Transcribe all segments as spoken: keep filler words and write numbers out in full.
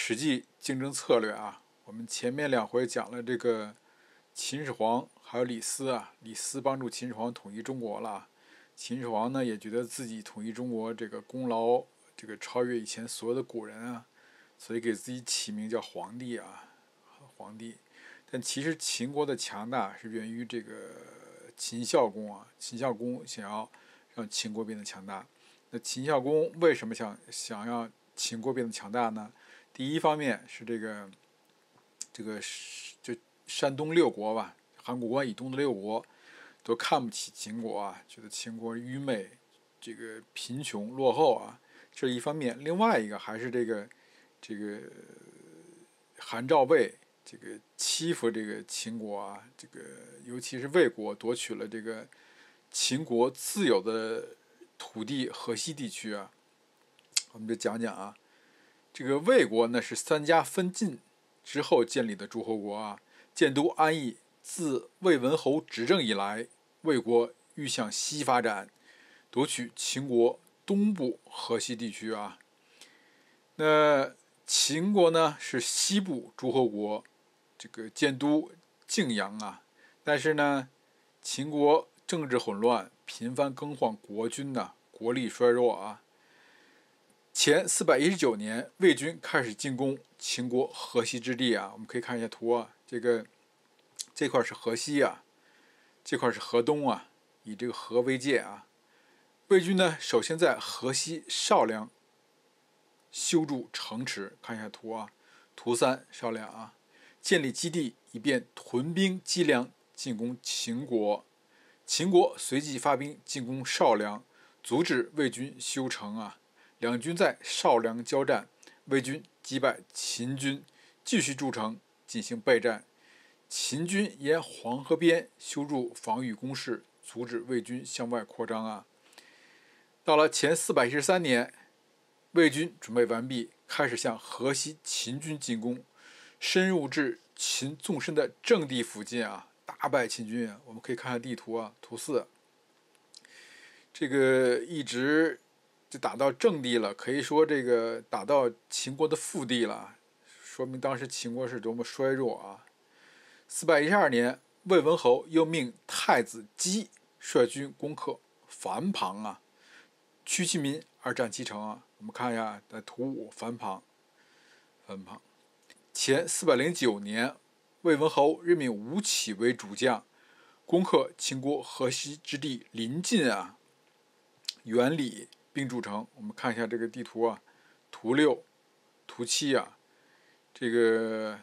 实际竞争策略啊。我们前面两回讲了这个秦始皇还有李斯啊，李斯帮助秦始皇统一中国了，秦始皇呢也觉得自己统一中国这个功劳这个超越以前所有的古人啊，所以给自己起名叫皇帝啊，皇帝。但其实秦国的强大是源于这个秦孝公啊，秦孝公想要让秦国变得强大。那秦孝公为什么想想要秦国变得强大呢？第一方面是这个这个就山东六国吧，函谷关以东的六国都看不起秦国啊，觉得秦国愚昧、这个贫穷、落后啊，这是一方面。另外一个还是这个这个韩赵魏这个欺负这个秦国啊，这个尤其是魏国夺取了这个秦国自有的土地河西地区啊。我们就讲讲啊，这个魏国呢是三家分晋之后建立的诸侯国啊。建都安邑，自魏文侯执政以来，魏国欲向西发展，夺取秦国东部河西地区啊。那秦国呢是西部诸侯国，这个建都泾阳啊。但是呢，秦国政治混乱，频繁更换国君呢、啊，国力衰弱啊。前四百一十九年，魏军开始进攻秦国河西之地啊。我们可以看一下图啊，这个这块是河西啊，这块是河东啊，以这个河为界啊。魏军呢，首先在河西少梁修筑城池，看一下图啊，图三少梁啊，建立基地，以便屯兵积粮进攻秦国。秦国随即发兵进攻少梁，阻止魏军修城啊。两军在少梁交战，魏军击败秦军，继续筑城进行备战。秦军沿黄河边修筑防御工事，阻止魏军向外扩张啊。到了前四百一十三年，魏军准备完毕，开始向河西秦军进攻，深入至秦纵深的阵地附近啊，大败秦军啊。我们可以看看地图啊，图四。这个一直就打到阵地了，可以说这个打到秦国的腹地了，说明当时秦国是多么衰弱啊。四百一十二年，魏文侯又命太子姬率军攻克樊庞啊，屈其民而占其城啊。我们看一下，在图五，樊庞，樊庞。前四百零九年，魏文侯任命吴起为主将，攻克秦国河西之地临晋啊、原里，并筑城。我们看一下这个地图啊，图六、图七啊，这个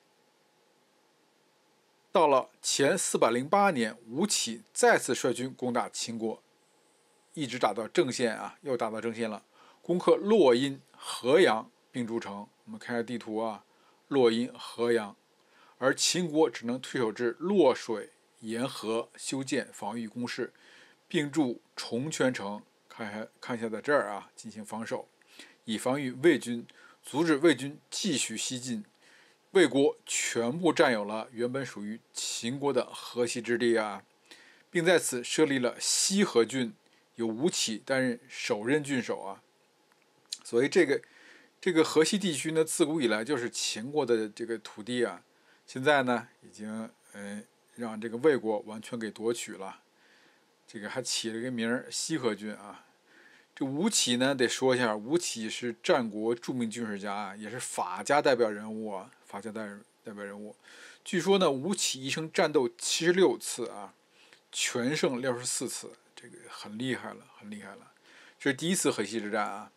到了前四百零八年，吴起再次率军攻打秦国，一直打到郑县啊，又打到郑县了，攻克洛阴、河阳，并筑城。我们看一下地图啊，洛阴、河阳，而秦国只能退守至洛水沿河，修建防御工事，并筑重圈城。看一下，看一下在这儿啊，进行防守，以防御魏军，阻止魏军继续西进。魏国全部占有了原本属于秦国的河西之地啊，并在此设立了西河郡，由吴起担任首任郡守啊。所以这个这个河西地区呢，自古以来就是秦国的这个土地啊，现在呢已经呃让这个魏国完全给夺取了。这个还起了个名儿西河郡啊。这吴起呢，得说一下，吴起是战国著名军事家啊，也是法家代表人物啊，法家代代表人物。据说呢，吴起一生战斗七十六次啊，全胜六十四次，这个很厉害了，很厉害了。这是第一次河西之战啊。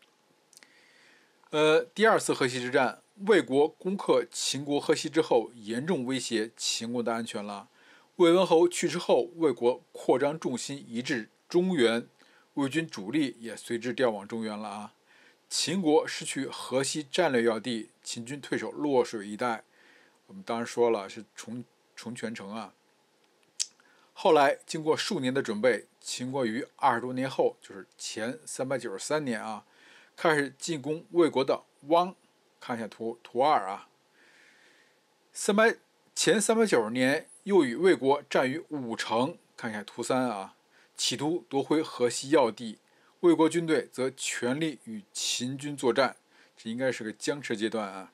呃，第二次河西之战，魏国攻克秦国河西之后，严重威胁秦国的安全了。魏文侯去世后，魏国扩张重心移至中原，魏军主力也随之调往中原了啊。秦国失去河西战略要地，秦军退守洛水一带。我们当然说了是重重权城啊。后来经过数年的准备，秦国于二十多年后，就是前三百九十三年啊，开始进攻魏国的汪。看一下图图二啊。三百前三百九十年，又与魏国战于武城。看一下图三啊，企图夺回河西要地。魏国军队则全力与秦军作战， 这应该是个僵持阶段啊。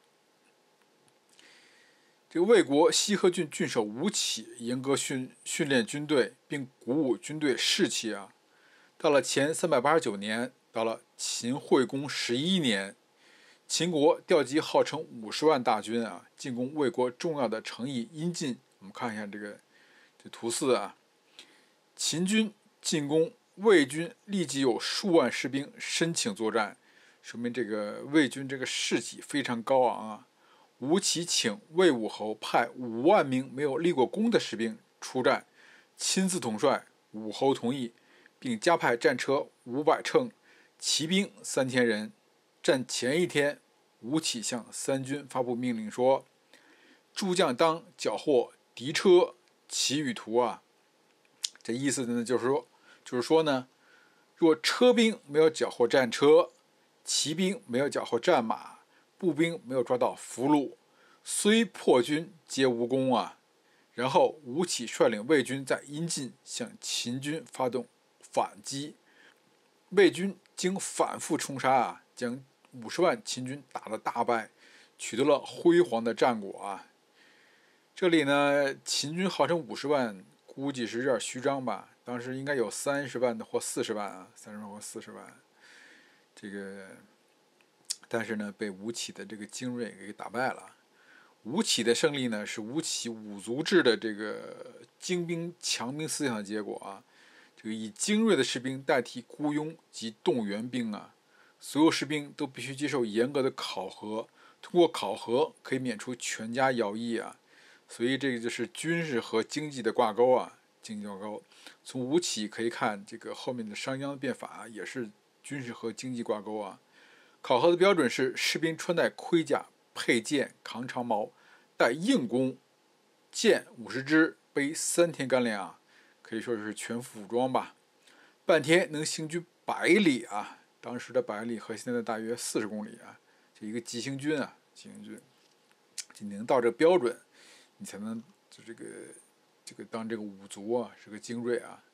这个魏国西河郡郡守吴起严格训训练军队，并鼓舞军队士气啊。到了前三百八十九年，到了秦惠公十一年，秦国调集号称五十万大军啊，进攻魏国重要的城邑阴晋。我们看一下这个这图四啊，秦军进攻魏军，立即有数万士兵申请作战，说明这个魏军这个士气非常高昂啊。吴起请魏武侯派五万名没有立过功的士兵出战，亲自统帅，武侯同意，并加派战车五百乘，骑兵三千人。战前一天，吴起向三军发布命令说：“诸将当缴获敌车、骑与图啊。”这意思呢，就是说，就是说呢，若车兵没有缴获战车，骑兵没有缴获战马，步兵没有抓到俘虏，虽破军皆无功啊。然后吴起率领魏军在阴晋向秦军发动反击，魏军经反复冲杀啊，将五十万秦军打得大败，取得了辉煌的战果啊。这里呢，秦军号称五十万，估计是有点虚张吧，当时应该有三十万的或四十万啊，三十万或四十万。这个，但是呢，被吴起的这个精锐给打败了。吴起的胜利呢，是吴起五族制的这个精兵强兵思想的结果啊。这个以精锐的士兵代替雇佣及动员兵啊，所有士兵都必须接受严格的考核，通过考核可以免除全家徭役啊。所以这个就是军事和经济的挂钩啊，经济挂钩。从吴起可以看，这个后面的商鞅变法、啊、也是军事和经济挂钩啊。考核的标准是士兵穿戴盔甲、佩剑、扛长矛、带硬弓、箭五十支、背三天干粮啊，可以说是全副武装吧。半天能行军百里啊，当时的百里和现在的大约四十公里啊，这一个急行军啊，急行军，你能到这个标准，你才能就这个这个当这个五族啊，是个精锐啊。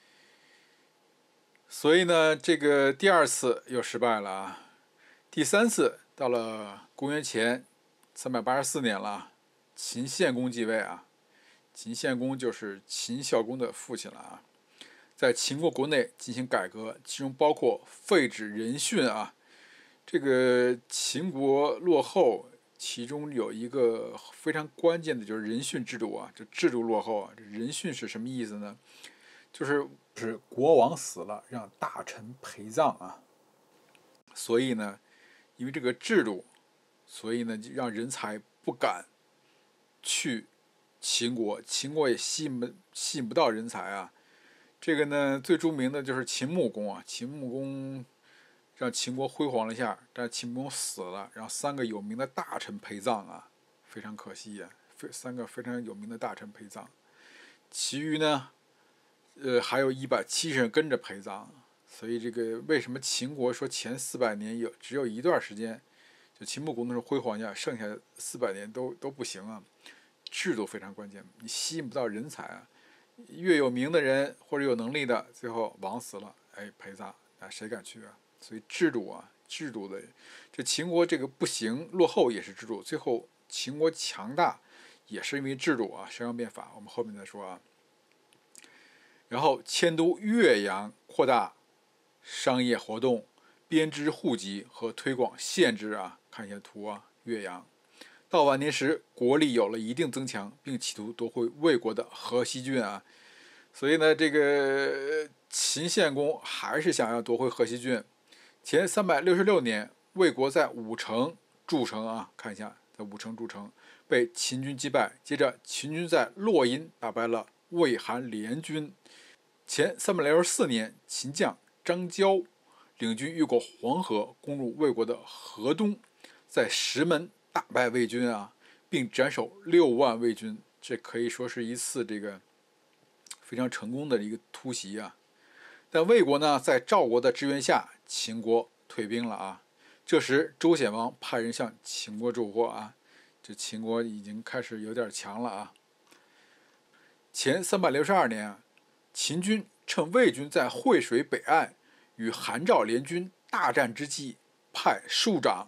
所以呢，这个第二次又失败了啊。第三次到了公元前三百八十四年了，秦献公继位啊。秦献公就是秦孝公的父亲了啊。在秦国国内进行改革，其中包括废止人训啊。这个秦国落后，其中有一个非常关键的就是人训制度啊，这制度落后啊。这人训是什么意思呢？就是是国王死了，让大臣陪葬啊。所以呢，因为这个制度，所以呢，就让人才不敢去秦国，秦国也吸引不吸引不到人才啊。这个呢，最著名的就是秦穆公啊。秦穆公让秦国辉煌了一下，但是秦穆公死了，让三个有名的大臣陪葬啊，非常可惜啊，三个非常有名的大臣陪葬。其余呢，呃，还有一百七十人跟着陪葬。所以这个为什么秦国说前四百年有只有一段时间，就秦穆公的时候辉煌一下，剩下四百年都都不行啊？制度非常关键，你吸引不到人才啊。越有名的人或者有能力的，最后王死了，哎，陪葬，那谁敢去啊？所以制度啊，制度的，这秦国这个不行，落后也是制度。最后秦国强大也是因为制度啊，商鞅变法，我们后面再说啊。然后迁都岳阳，扩大商业活动，编织户籍和推广县制啊，看一下图啊，岳阳。到晚年时，国力有了一定增强，并企图夺回魏国的河西郡啊。所以呢，这个秦献公还是想要夺回河西郡。前三百六十六年，魏国在武城筑城啊，看一下，在武城筑城，被秦军击败。接着，秦军在洛阴打败了魏韩联军。前三百六十四年，秦将张交领军越过黄河，攻入魏国的河东，在石门大败魏军啊，并斩首六万魏军。这可以说是一次这个非常成功的一个突袭啊。但魏国呢，在赵国的支援下，秦国退兵了啊。这时，周显王派人向秦国救火啊，这秦国已经开始有点强了啊。前三百六十二年啊，秦军趁魏军在渭水北岸与韩赵联军大战之际，派庶长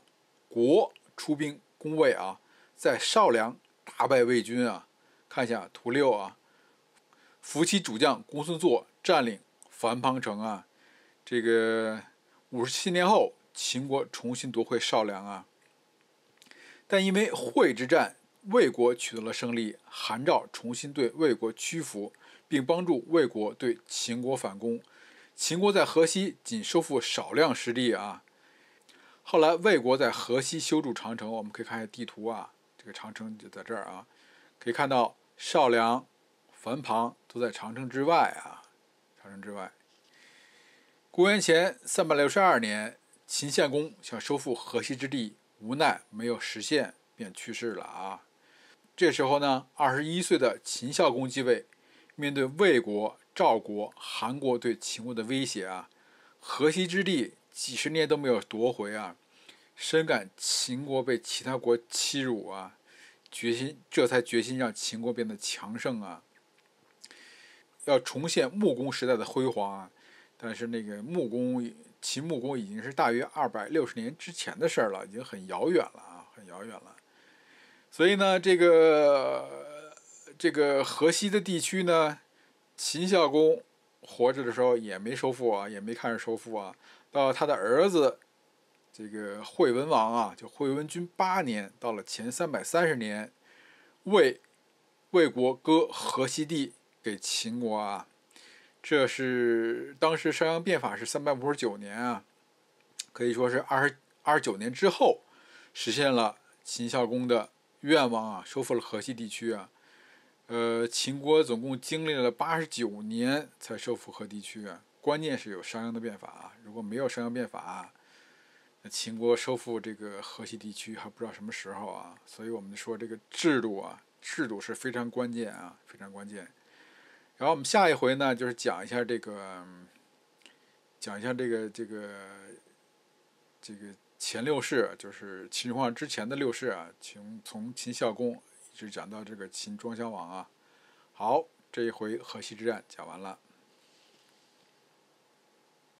国出兵攻魏啊，在少梁大败魏军啊。看一下图六啊，扶其主将公孙祚占领樊庞城啊。这个五十七年后，秦国重新夺回少梁啊。但因为会之战，魏国取得了胜利，韩赵重新对魏国屈服，并帮助魏国对秦国反攻。秦国在河西仅收复少量失地啊。后来魏国在河西修筑长城，我们可以看一下地图啊，这个长城就在这儿啊，可以看到少梁、樊庞都在长城之外啊，长城之外。公元前三百六十二年，秦献公想收复河西之地，无奈没有实现，便去世了啊。这时候呢，二十一岁的秦孝公继位，面对魏国、赵国、韩国对秦国的威胁啊，河西之地几十年都没有夺回啊，深感秦国被其他国欺辱啊，决心这才决心让秦国变得强盛啊，要重现穆公时代的辉煌啊。但是那个穆公，秦穆公已经是大约二百六十年之前的事了，已经很遥远了啊，很遥远了。所以呢，这个这个河西的地区呢，秦孝公活着的时候也没收复啊，也没看着收复啊。到他的儿子这个惠文王啊，就惠文君八年，到了前三百三十年，魏魏国割河西地给秦国啊。这是当时商鞅变法是三百五十九年啊，可以说是二十二十九年之后，实现了秦孝公的愿望啊，收复了河西地区啊。呃，秦国总共经历了八十九年才收复河地区啊。关键是有商鞅的变法啊，如果没有商鞅变法啊，那秦国收复这个河西地区还不知道什么时候啊。所以我们说这个制度啊，制度是非常关键啊，非常关键。然后我们下一回呢，就是讲一下这个，讲一下这个这个这个前六世，就是秦始皇之前的六世啊，从从秦孝公一直讲到这个秦庄襄王啊。好，这一回河西之战讲完了。